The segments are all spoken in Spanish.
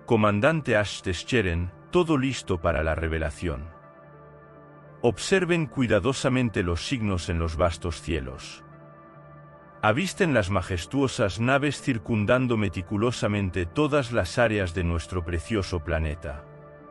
Comandante Ash-Teshcheren, todo listo para la revelación. Observen cuidadosamente los signos en los vastos cielos. Avisten las majestuosas naves circundando meticulosamente todas las áreas de nuestro precioso planeta.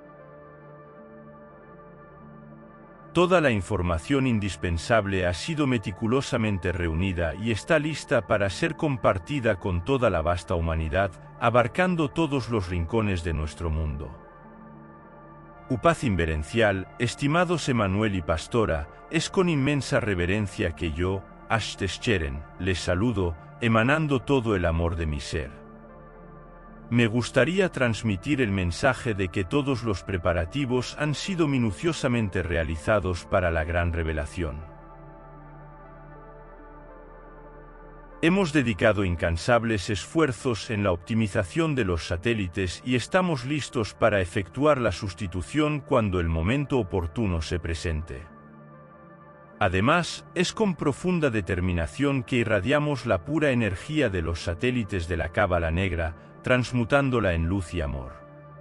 Toda la información indispensable ha sido meticulosamente reunida y está lista para ser compartida con toda la vasta humanidad, abarcando todos los rincones de nuestro mundo. Upaz inverencial, estimados Emanuel y Pastora, es con inmensa reverencia que yo, Ash-Teshcheren, les saludo, emanando todo el amor de mi ser. Me gustaría transmitir el mensaje de que todos los preparativos han sido minuciosamente realizados para la gran revelación. Hemos dedicado incansables esfuerzos en la optimización de los satélites y estamos listos para efectuar la sustitución cuando el momento oportuno se presente. Además, es con profunda determinación que irradiamos la pura energía de los satélites de la Cábala Negra, transmutándola en luz y amor.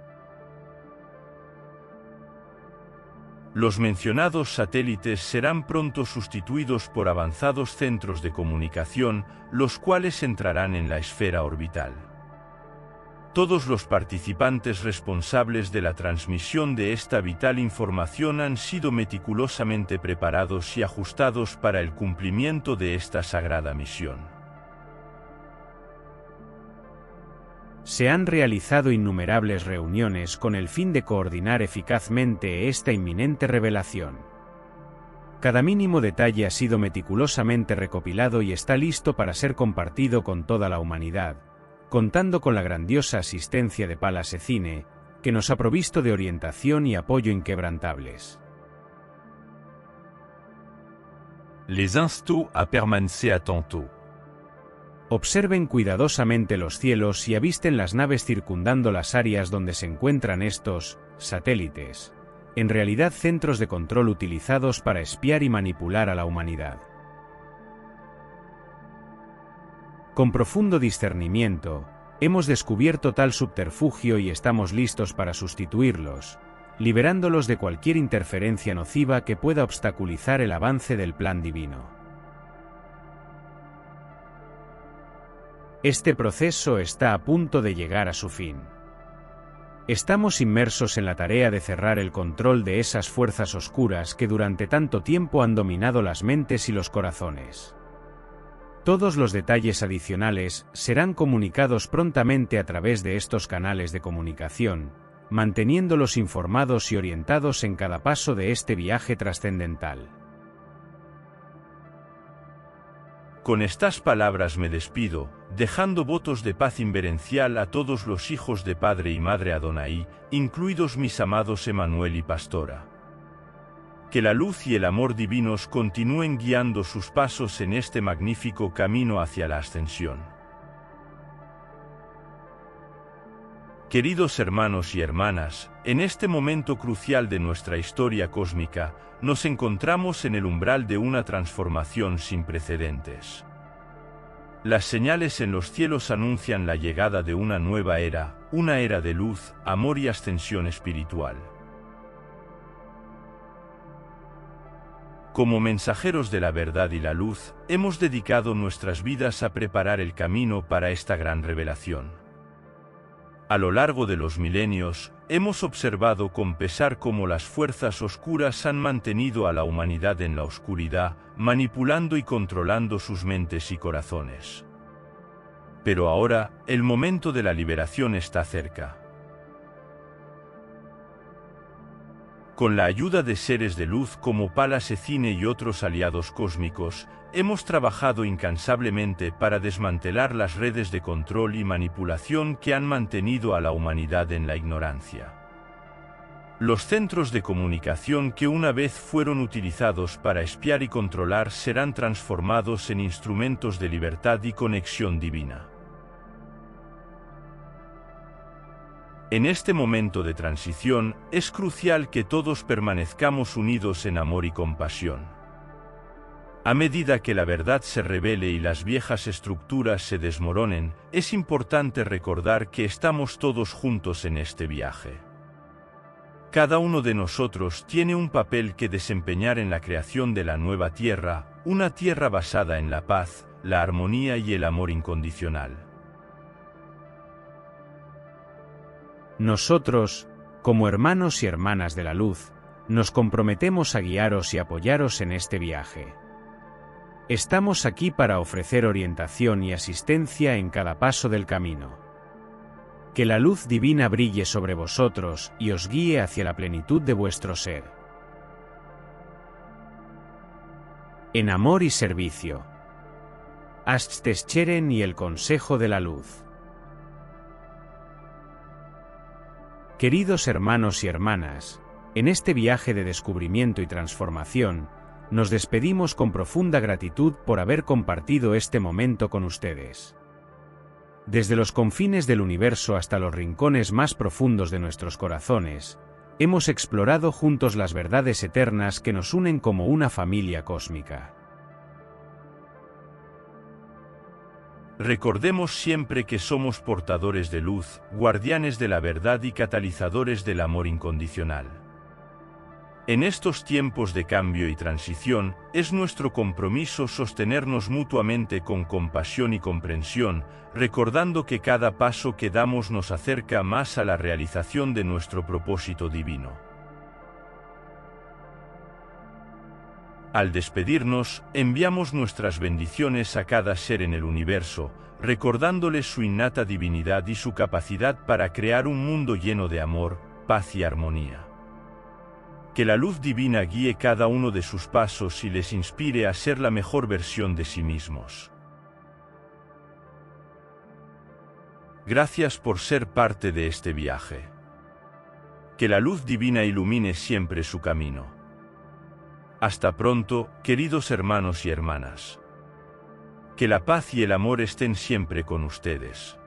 Los mencionados satélites serán pronto sustituidos por avanzados centros de comunicación, los cuales entrarán en la esfera orbital. Todos los participantes responsables de la transmisión de esta vital información han sido meticulosamente preparados y ajustados para el cumplimiento de esta sagrada misión. Se han realizado innumerables reuniones con el fin de coordinar eficazmente esta inminente revelación. Cada mínimo detalle ha sido meticulosamente recopilado y está listo para ser compartido con toda la humanidad, contando con la grandiosa asistencia de Pallas Athene, que nos ha provisto de orientación y apoyo inquebrantables. Les insto à permancer attentos. Observen cuidadosamente los cielos y avisten las naves circundando las áreas donde se encuentran estos satélites, en realidad centros de control utilizados para espiar y manipular a la humanidad. Con profundo discernimiento, hemos descubierto tal subterfugio y estamos listos para sustituirlos, liberándolos de cualquier interferencia nociva que pueda obstaculizar el avance del plan divino. Este proceso está a punto de llegar a su fin. Estamos inmersos en la tarea de cerrar el control de esas fuerzas oscuras que durante tanto tiempo han dominado las mentes y los corazones. Todos los detalles adicionales serán comunicados prontamente a través de estos canales de comunicación, manteniéndolos informados y orientados en cada paso de este viaje trascendental. Con estas palabras me despido, dejando votos de paz inverencial a todos los hijos de Padre y Madre Adonai, incluidos mis amados Emanuel y Pastora. Que la luz y el amor divinos continúen guiando sus pasos en este magnífico camino hacia la ascensión. Queridos hermanos y hermanas, en este momento crucial de nuestra historia cósmica, nos encontramos en el umbral de una transformación sin precedentes. Las señales en los cielos anuncian la llegada de una nueva era, una era de luz, amor y ascensión espiritual. Como mensajeros de la verdad y la luz, hemos dedicado nuestras vidas a preparar el camino para esta gran revelación. A lo largo de los milenios, hemos observado con pesar cómo las fuerzas oscuras han mantenido a la humanidad en la oscuridad, manipulando y controlando sus mentes y corazones. Pero ahora, el momento de la liberación está cerca. Con la ayuda de seres de luz como Pallas Athene y otros aliados cósmicos, hemos trabajado incansablemente para desmantelar las redes de control y manipulación que han mantenido a la humanidad en la ignorancia. Los centros de comunicación que una vez fueron utilizados para espiar y controlar serán transformados en instrumentos de libertad y conexión divina. En este momento de transición, es crucial que todos permanezcamos unidos en amor y compasión. A medida que la verdad se revele y las viejas estructuras se desmoronen, es importante recordar que estamos todos juntos en este viaje. Cada uno de nosotros tiene un papel que desempeñar en la creación de la nueva tierra, una tierra basada en la paz, la armonía y el amor incondicional. Nosotros, como hermanos y hermanas de la luz, nos comprometemos a guiaros y apoyaros en este viaje. Estamos aquí para ofrecer orientación y asistencia en cada paso del camino. Que la luz divina brille sobre vosotros y os guíe hacia la plenitud de vuestro ser. En amor y servicio. Astscheren y el Consejo de la Luz. Queridos hermanos y hermanas, en este viaje de descubrimiento y transformación, nos despedimos con profunda gratitud por haber compartido este momento con ustedes. Desde los confines del universo hasta los rincones más profundos de nuestros corazones, hemos explorado juntos las verdades eternas que nos unen como una familia cósmica. Recordemos siempre que somos portadores de luz, guardianes de la verdad y catalizadores del amor incondicional. En estos tiempos de cambio y transición, es nuestro compromiso sostenernos mutuamente con compasión y comprensión, recordando que cada paso que damos nos acerca más a la realización de nuestro propósito divino. Al despedirnos, enviamos nuestras bendiciones a cada ser en el universo, recordándoles su innata divinidad y su capacidad para crear un mundo lleno de amor, paz y armonía. Que la luz divina guíe cada uno de sus pasos y les inspire a ser la mejor versión de sí mismos. Gracias por ser parte de este viaje. Que la luz divina ilumine siempre su camino. Hasta pronto, queridos hermanos y hermanas. Que la paz y el amor estén siempre con ustedes.